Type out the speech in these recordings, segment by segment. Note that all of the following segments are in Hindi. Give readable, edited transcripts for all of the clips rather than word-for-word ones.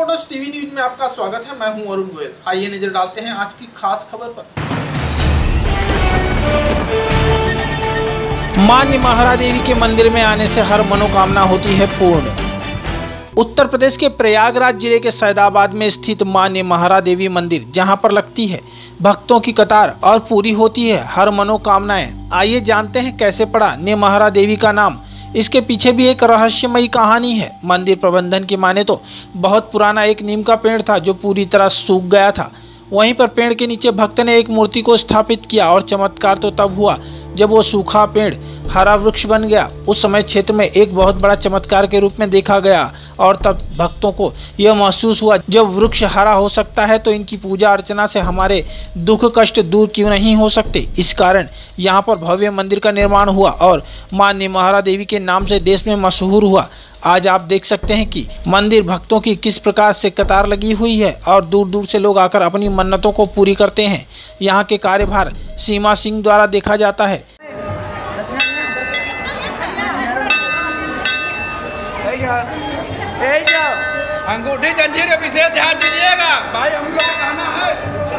रिपोर्टर्स टीवी न्यूज में आपका स्वागत है। मैं हूं अरुण गोयल। आइए नजर डालते हैं आज की खास खबर पर। मां निर्मला देवी के मंदिर में आने से हर मनोकामना होती है पूर्ण। उत्तर प्रदेश के प्रयागराज जिले के सैदाबाद में स्थित मां निर्मला देवी मंदिर, जहां पर लगती है भक्तों की कतार और पूरी होती है हर मनोकामनाएं। आइए जानते हैं कैसे पड़ा निर्मला देवी का नाम। इसके पीछे भी एक रहस्यमयी कहानी है। मंदिर प्रबंधन की माने तो बहुत पुराना एक नीम का पेड़ था जो पूरी तरह सूख गया था। वहीं पर पेड़ के नीचे भक्त ने एक मूर्ति को स्थापित किया और चमत्कार तो तब हुआ जब वो सूखा पेड़ हरा वृक्ष बन गया। उस समय क्षेत्र में एक बहुत बड़ा चमत्कार के रूप में देखा गया और तब भक्तों को यह महसूस हुआ जब वृक्ष हरा हो सकता है तो इनकी पूजा अर्चना से हमारे दुख कष्ट दूर क्यों नहीं हो सकते। इस कारण यहाँ पर भव्य मंदिर का निर्माण हुआ और मां निर्मला देवी के नाम से देश में मशहूर हुआ। आज आप देख सकते हैं कि मंदिर भक्तों की किस प्रकार से कतार लगी हुई है और दूर दूर से लोग आकर अपनी मन्नतों को पूरी करते हैं। यहाँ के कार्यभार सीमा सिंह द्वारा देखा जाता है। अंगूठी जंजीर पे विशेष ध्यान दीजिएगा भाई, हम लोग का कहना है।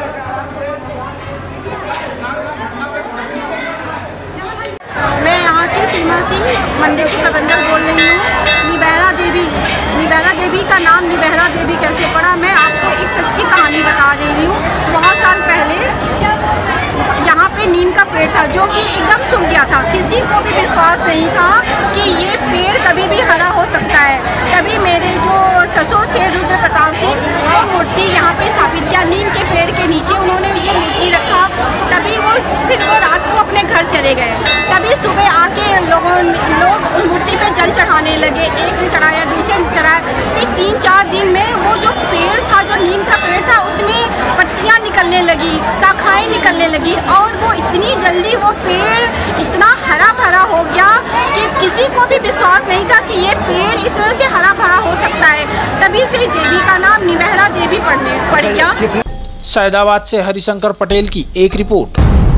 मैं यहाँ की सीमा सिंह मंदिर की प्रबंधक बोल रही हूँ। निर्मला देवी का नाम निर्मला देवी कैसे पड़ा, मैं आपको एक सच्ची कहानी बता रही हूँ। बहुत साल पहले यहाँ पे नीम का पेड़ था जो कि एकदम सूख गया था। किसी को भी विश्वास नहीं था कि ये पेड़ कभी भी हरा हो सकता है। तभी मेरे जो ससुर थे रुद्र प्रताप सिंह, वो मूर्ति यहाँ पे स्थापित किया। नीम के पेड़ के नीचे उन्होंने ये मूर्ति रखा। तभी फिर वो रात को अपने घर चले गए। तभी सुबह आके लोग उस मूर्ति पे जल चढ़ाने लगे। एक दिन चढ़ाया, दूसरे दिन चढ़ाया, फिर 3-4 दिन में वो जो पेड़ था, जो नीम का पेड़ था, उसमें पत्तियाँ निकलने लगी, शाखाएँ निकलने लगी और वो इतनी जल्दी वो पेड़ इतना हरा भरा हो गया कि किसी को भी विश्वास नहीं था कि ये पेड़ इस तरह से हरा भरा हो सकता है। तभी से देवी का नाम निर्मला देवी पड़ गया। सैदाबाद से हरिशंकर पटेल की एक रिपोर्ट।